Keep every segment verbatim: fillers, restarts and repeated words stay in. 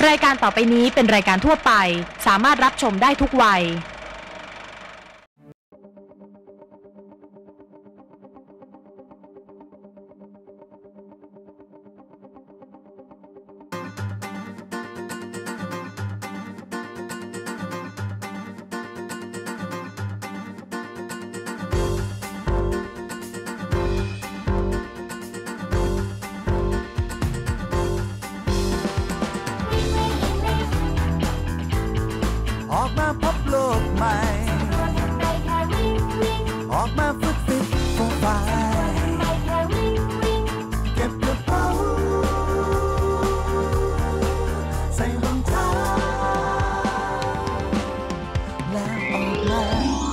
รายการต่อไปนี้เป็นรายการทั่วไปสามารถรับชมได้ทุกวัยออกมาพบโลกใหม่ออกมาฝึกฟิตโปรไฟล์เก็บกระเป๋าใส่รองเท้าแล้วออกมา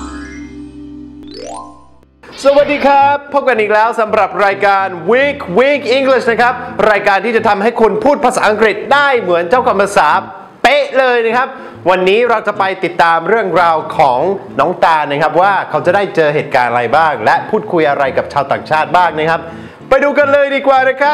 สวัสดีครับพบกันอีกแล้วสำหรับรายการ Week Week English นะครับรายการที่จะทำให้คุณพูดภาษาอังกฤษได้เหมือนเจ้าของภาษาเป๊ะเลยนะครับวันนี้เราจะไปติดตามเรื่องราวของน้องตาลนะครับว่าเขาจะได้เจอเหตุการณ์อะไรบ้างและพูดคุยอะไรกับชาวต่างชาติบ้างนะครับไปดูกันเลยดีกว่านะครับ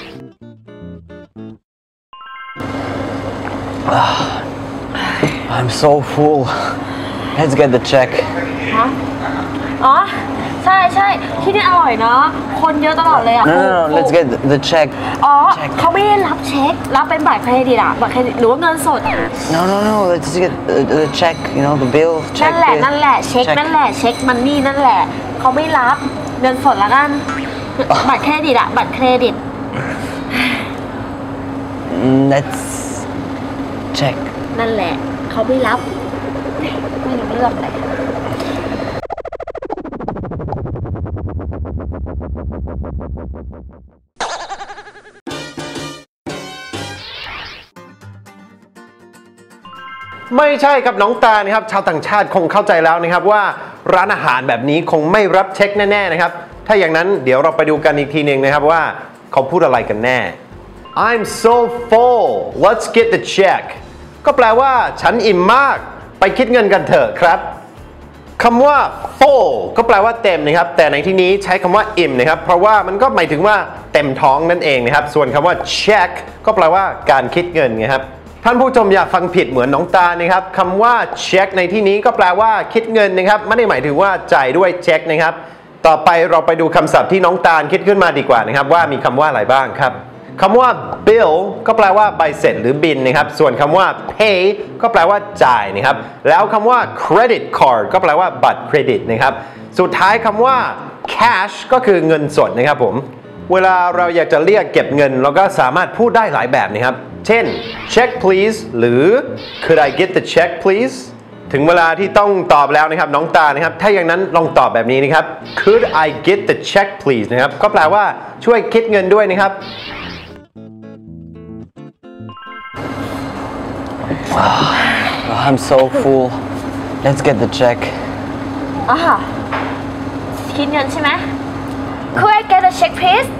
I'm so full. Let's get the check. ฮะอ๋อใช่ใช่ที่นี่อร่อยเนาะคนเยอะตลอดเลยอ่ะ No, no, no. Let's get the check. อ๋อเขาไม่ได้รับเช็ครับเป็นบัตรเครดิตอะบัตรเครดิตหรือว่าเงินสด No, no, no. Let's get the, the check. You know, the bill. นั่ Check. นแหละนั่นแหละเช็คนั่นแหละเช็คมันนี่นั่นแหละเขาไม่รับเงินสดละกันบัตรเครดิตอะบัตรเครดิต Let's check. นั่นแหละเขาไม่รับไม่รู้เรื่องเลยไม่ใช่ครับน้องตานะครับชาวต่างชาติคงเข้าใจแล้วนะครับว่าร้านอาหารแบบนี้คงไม่รับเช็คแน่ๆนะครับถ้าอย่างนั้นเดี๋ยวเราไปดูกันอีกทีหนึ่งนะครับว่าเขาพูดอะไรกันแน่ I'm so full let's get the check ก็แปลว่าฉันอิ่มมากไปคิดเงินกันเถอะครับคำว่า full ก็แปลว่าเต็มนะครับแต่ในที่นี้ใช้คำว่าอิ่มนะครับเพราะว่ามันก็หมายถึงว่าเต็มท้องนั่นเองนะครับส่วนคำว่า check ก็แปลว่าการคิดเงินนะครับท่านผู้ชมอย่าฟังผิดเหมือนน้องตานะครับคำว่า check ในที่นี้ก็แปลว่าคิดเงินนะครับไม่ได้หมายถึงว่าจ่ายด้วยเช็คนะครับต่อไปเราไปดูคำศัพท์ที่น้องตาลคิดขึ้นมาดีกว่านะครับว่ามีคำว่าอะไรบ้างครับคำว่า bill ก็แปลว่าใบเสร็จหรือบินนะครับส่วนคำว่า pay ก็แปลว่าจ่ายนะครับแล้วคำว่า credit card ก็แปลว่าบัตรเครดิตนะครับสุดท้ายคำว่า cash ก็คือเงินสดนะครับผมเวลาเราอยากจะเรียกเก็บเงินเราก็สามารถพูดได้หลายแบบนะครับเช่น check please หรือ could I get the check please ถึงเวลาที่ต้องตอบแล้วนะครับน้องตานะครับถ้าอย่างนั้นลองตอบแบบนี้นะครับ could I get the check please นะครับก็แปลว่าช่วยคิดเงินด้วยนะครับ I'm so full. Let's get the check. อ๋อคิดเงินใช่ไหม Could I get a check please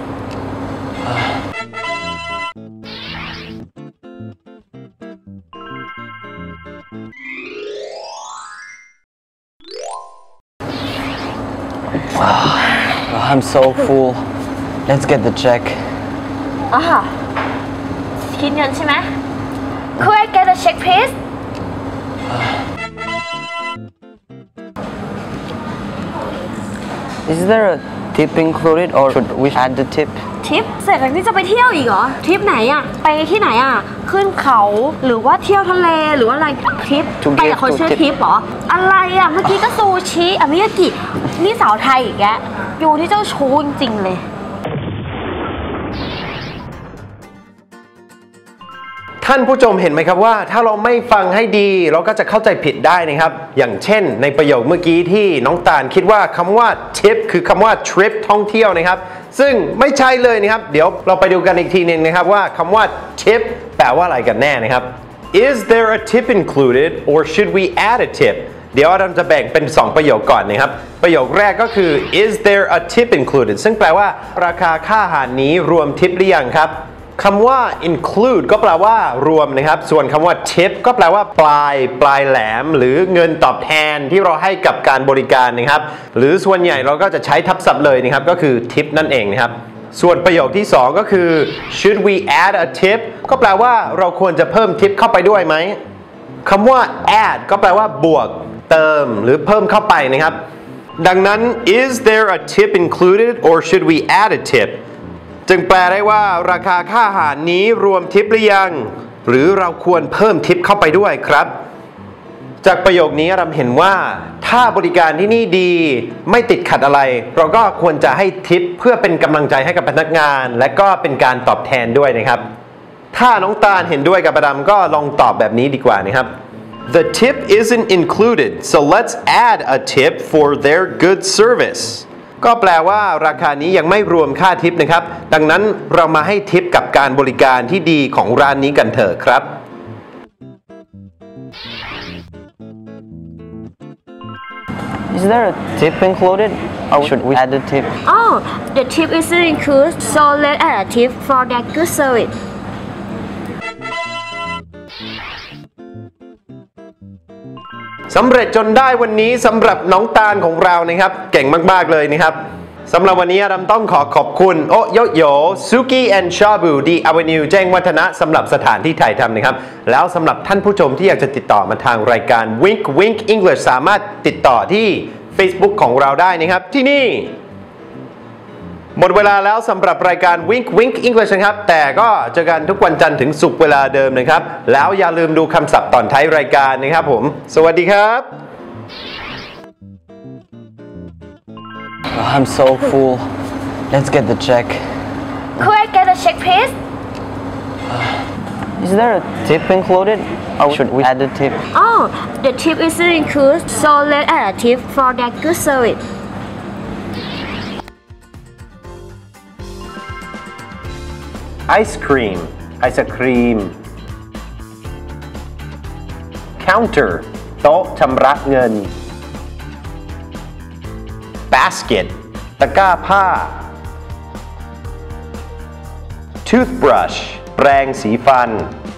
I'm so full. Let's get the check. อ๋อคิดเงินใช่ไหม Could I get a check please Is there a tip included, or should we add the tip? ทริปเสร็จแล้วนี่จะไปเที่ยวอีกเหรอทริปไหนอะไปที่ไหนอะขึ้นเขาหรือว่าเที่ยวทะเลหรือว่าอะไรทริปไปกับคนชื่อทริปเหรออะไรอะเมื่อกี้ก็ซูชิอะมิยากินี่สาวไทยอีกแกอยู่ที่เจ้าชู้จริงๆเลยท่านผู้ชมเห็นไหมครับว่าถ้าเราไม่ฟังให้ดีเราก็จะเข้าใจผิดได้นะครับอย่างเช่นในประโยคเมื่อกี้ที่น้องตาลคิดว่าคำว่า tip คือคำว่า trip ท่องเที่ยวนะครับซึ่งไม่ใช่เลยนะครับเดี๋ยวเราไปดูกันอีกทีนึงนะครับว่าคำว่า tip แปลว่าอะไรกันแน่นะครับ Is there a tip included or should we add a tip เดี๋ยวเราจะแบ่งเป็นสองประโยคก่อนนะครับประโยคแรกก็คือ Is there a tip included ซึ่งแปลว่าราคาค่าอาหารนี้รวมทิปหรือยังครับคำว่า include ก็แปลว่ารวมนะครับส่วนคำว่า tip ก็แปลว่าปลายปลายแหลมหรือเงินตอบแทนที่เราให้กับการบริการนะครับหรือส่วนใหญ่เราก็จะใช้ทับศัพท์เลยนะครับก็คือ tip นั่นเองนะครับส่วนประโยคที่สองก็คือ should we add a tip ก็แปลว่าเราควรจะเพิ่มทิปเข้าไปด้วยไหมคำว่า add ก็แปลว่าบวกเติมหรือเพิ่มเข้าไปนะครับดังนั้น is there a tip included or should we add a tip จึงแปลได้ว่าราคาค่าอาหารนี้รวมทิปหรือยังหรือเราควรเพิ่มทิปเข้าไปด้วยครับจากประโยคนี้เราเห็นว่าถ้าบริการที่นี่ดีไม่ติดขัดอะไรเราก็ควรจะให้ทิปเพื่อเป็นกำลังใจให้กับพนักงานและก็เป็นการตอบแทนด้วยนะครับถ้าน้องตาลเห็นด้วยกับประดำก็ลองตอบแบบนี้ดีกว่านะครับ The tip isn't included so let's add a tip for their good service ก็แปลว่าราคานี้ยังไม่รวมค่าทิปนะครับดังนั้นเรามาให้ทิปกับการบริการที่ดีของร้านนี้กันเถอะครับ Is there a tip included or should we add the tip? Oh the tip isn't included so let's add a tip for that good service สำเร็จจนได้วันนี้สำหรับน้องตาลของเรานะครับเก่งมากๆเลยนะครับสำหรับวันนี้เราต้องขอขอบคุณโอโยโยซูกิแอนด์ชาบูดีอเวนิวแจ้งวัฒนะสำหรับสถานที่ถ่ายทำนะครับแล้วสำหรับท่านผู้ชมที่อยากจะติดต่อมาทางรายการ Wink Wink English สามารถติดต่อที่ Facebook ของเราได้นะครับที่นี่หมดเวลาแล้วสำหรับรายการ Wink Wink English นะครับแต่ก็เจอกันทุกวันจันทร์ถึงศุกร์เวลาเดิมนะครับแล้วอย่าลืมดูคำศัพท์ตอนท้ายรายการนะครับผมสวัสดีครับ Oh, I'm so full. Let's get the check. Could I get a check please Is there a tip included or should we add the tip? Oh the tip isn't included so let's add a tip for that good service Ice cream ไอศครีม Counter โต๊ะชำระเงิน Basket ตะกร้าผ้า Toothbrush แปรงสีฟัน